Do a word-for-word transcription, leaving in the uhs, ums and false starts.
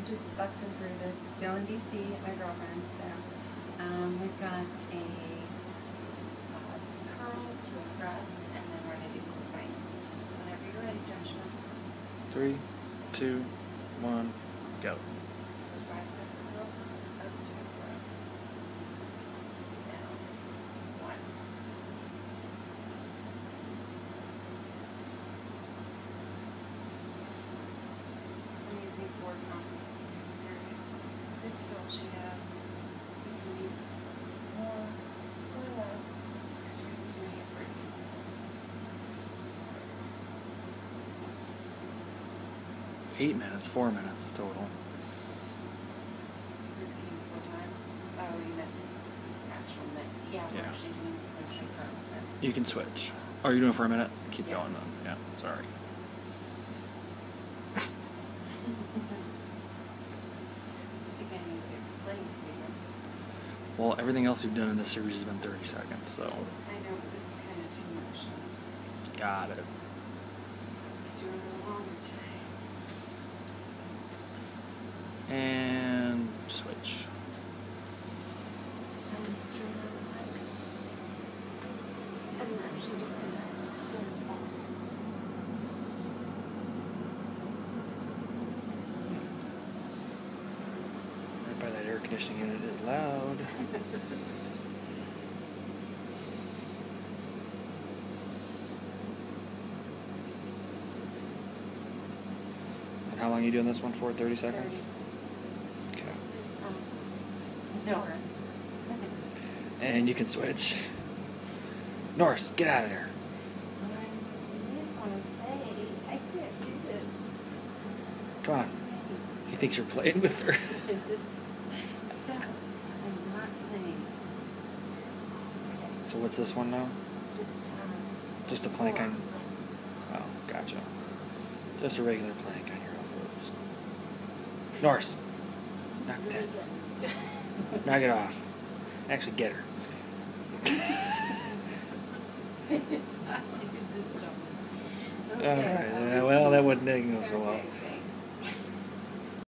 just busting through this. Still in D C at my girlfriend's. So um, we've got a uh, curl to a press, and then we're gonna do some planks. Whenever you're ready, Joshua. Three, two, one, go. So bicep curl up to a press. Down. One. I'm using four comprehensive areas. This is all she has. You can use more or less because you're going to be doing it for eight minutes. Eight minutes, four minutes total. Repeating four times. Oh, you meant this actual minute. Yeah, we're Yeah. actually doing this motion curl. Okay. You can switch. Oh, you're doing it for a minute? Keep Yeah. going then. Yeah, sorry. I think I need to explain to you. Well, everything else you've done in this series has been thirty seconds, so I know, but this is kind of two motions. got it. Doing it a little longer today. And switch. I'm straight on the legs. I'm actually just gonna do a pulse. Right by that air conditioning unit is loud. And how long are you doing this one for? thirty seconds? Okay. This is, um, Norris. And you can switch. Norris, get out of there. Norris, you just want to play. I can't do this. Come on. He thinks you're playing with her. This, so, I'm not playing. Okay, So what's this one now? just, um. Just a plank on... four. Oh, gotcha. Just a regular plank on your elbows. Norris, knock Really it. good. Knock it off. Actually, get her. It's not, it's just, Alright, well, that wouldn't go so well.